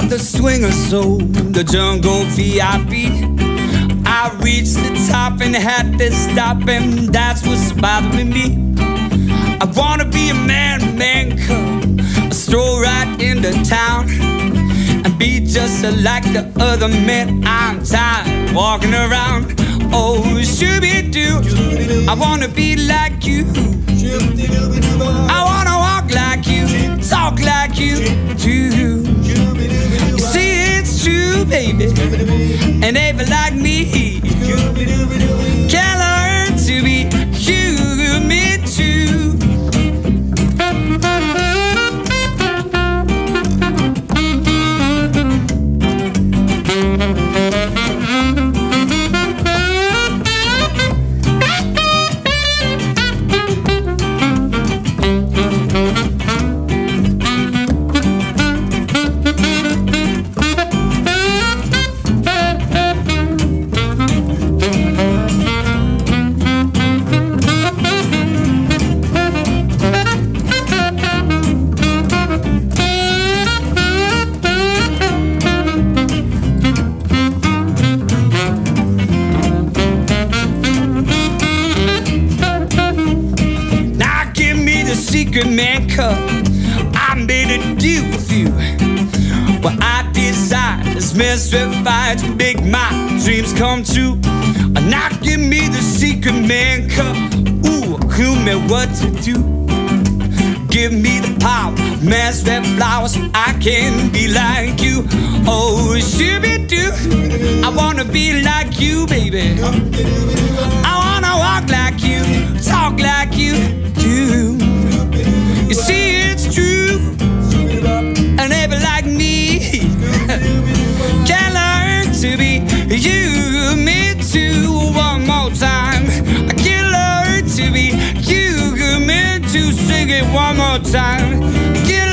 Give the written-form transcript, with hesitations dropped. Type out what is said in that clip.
the swinger soul, the jungle VIP. I reached the top and had to stop, and that's what's bothering me. I wanna be a man, man cub, stroll right into town and be just like the other men. I'm tired walking around. Oh, shooby-doo, I wanna be like you. I wanna walk like you, talk like you too. You see, it's true, baby, and they be like me. Can learn to be you, me too. Secret man cup, I made a deal with you. What I desire is mystery fire to make my dreams come true. Now give me the secret man cup. Ooh, clue me what to do. Give me the power, master flowers, so I can be like you. Oh, shooby-doo, I wanna be like you, baby. I wanna walk like you, talk like you do. You see, it's true, and they be like me. Can learn to be you, me too. One more time, I can learn to be you, me too. Sing it one more time. Can